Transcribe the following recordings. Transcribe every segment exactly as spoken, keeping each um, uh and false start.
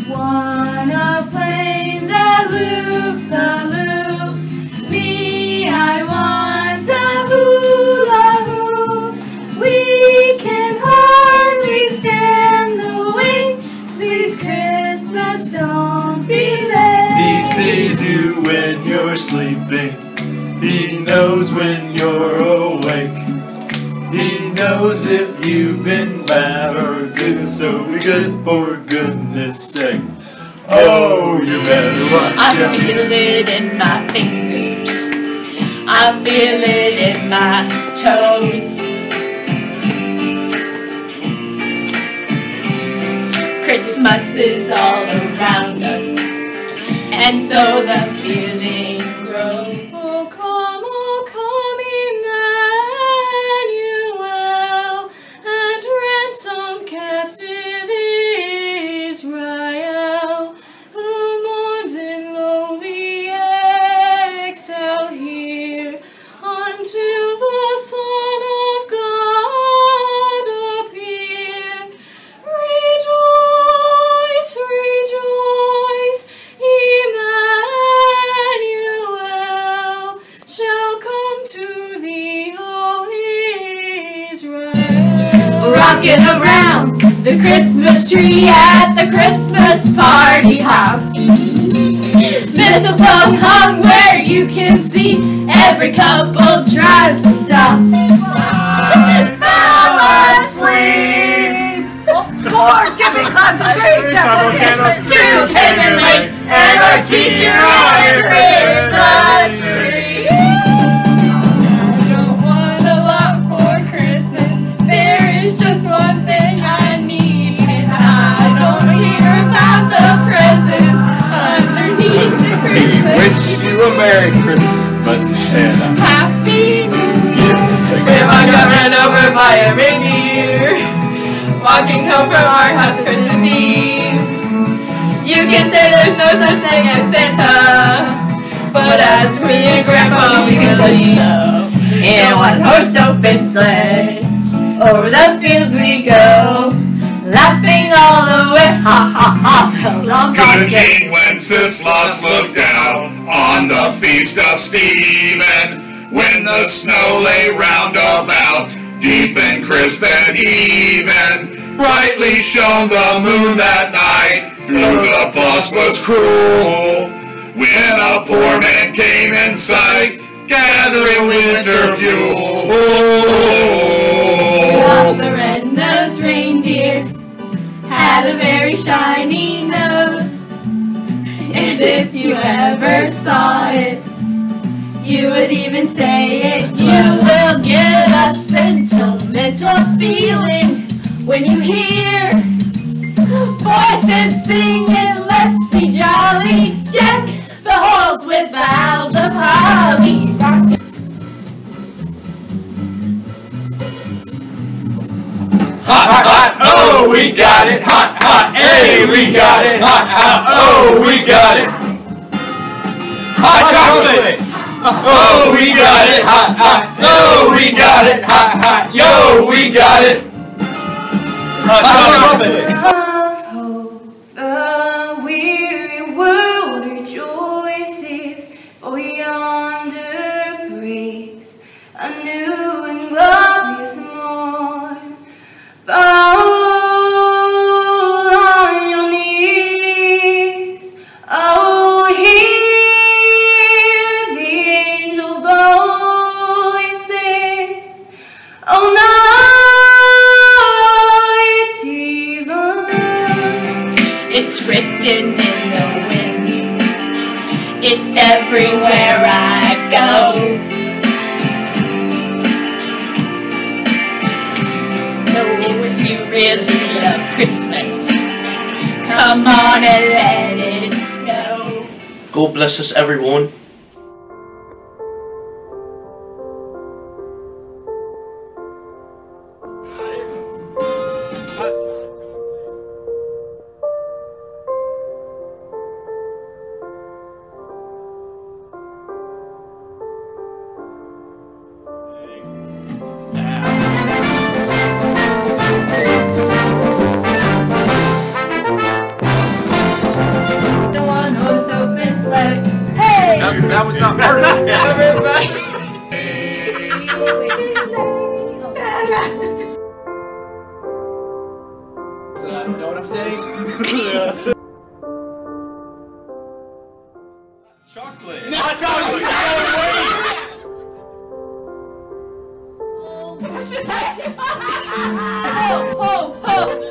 Want a plane that loops the loop. Me, I want a hula hoop. We can hardly stand the wait. Please, Christmas, don't be late. He sees you when you're sleeping. He knows when you're awake. He knows if you've been bad or good, so be good for goodness sake. Oh, you better watch I out. feel it in my fingers. I feel it in my toes. Christmas is all around us, and so the feeling grows. Oh, come, oh, come, Emmanuel, and ransom captive Israel, who mourns in lonely exile here, until the Son of God appear. Rejoice, rejoice, Emmanuel shall come to thee, O Israel. Rocking around the Christmas tree at the Christmas party hop. Mistletoe hung where you can see. Every couple tries to stop. Fell asleep. Of course, skipping class of three. Just two came in late, and our teacher on the Christmas tree. I don't want a lot for Christmas. There is just one thing I need, and I don't hear about the presents underneath the Christmas Wish tree. you a Merry Christmas and a Happy New Year. Grandma got run over by a reindeer walking home from our house Christmas Eve. You can say there's no such thing as Santa, but as for me and Grandpa, we can snow in one horse open sleigh. Over the fields we go, laughing all the way. Ha ha ha! Bells on Good bobtail. King Wenceslas looked down on the feast of Stephen, when the snow lay round about, deep and crisp and even. Brightly shone the moon that night, through the frost was cruel, when a poor man came in sight, gathering winter fuel. Rudolph the red-nosed reindeer had a very shiny nose, and if you ever saw it, you would even say it. You will get a sentimental feeling when you hear voices singing, let's be jolly, deck the halls with boughs of holly. hot, hot, hot, oh, we got it, hot, hot, hey, we got it, hot, hot, oh, we got it, hot chocolate, oh, we got it, hot, hot, so we got it, hot, hot, yo, we got it, hot chocolate. Of hope, the weary world rejoices, for yonder breaks a new and glorious morn. Fall on your knees, oh, hear the angel voices, oh, night even. It's written in the wind, it's everywhere I go. So if you really love Christmas, come on and let it snow. God bless us, everyone. that was not part of it. Everybody. So, I don't know what I'm saying. Chocolate. Not chocolate. Wait. Oh, oh, oh.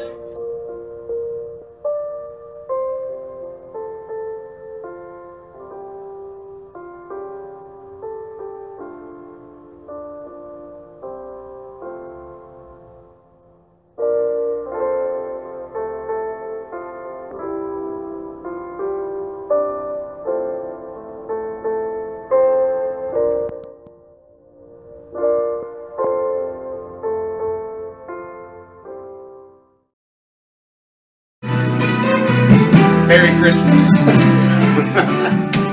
Merry Christmas.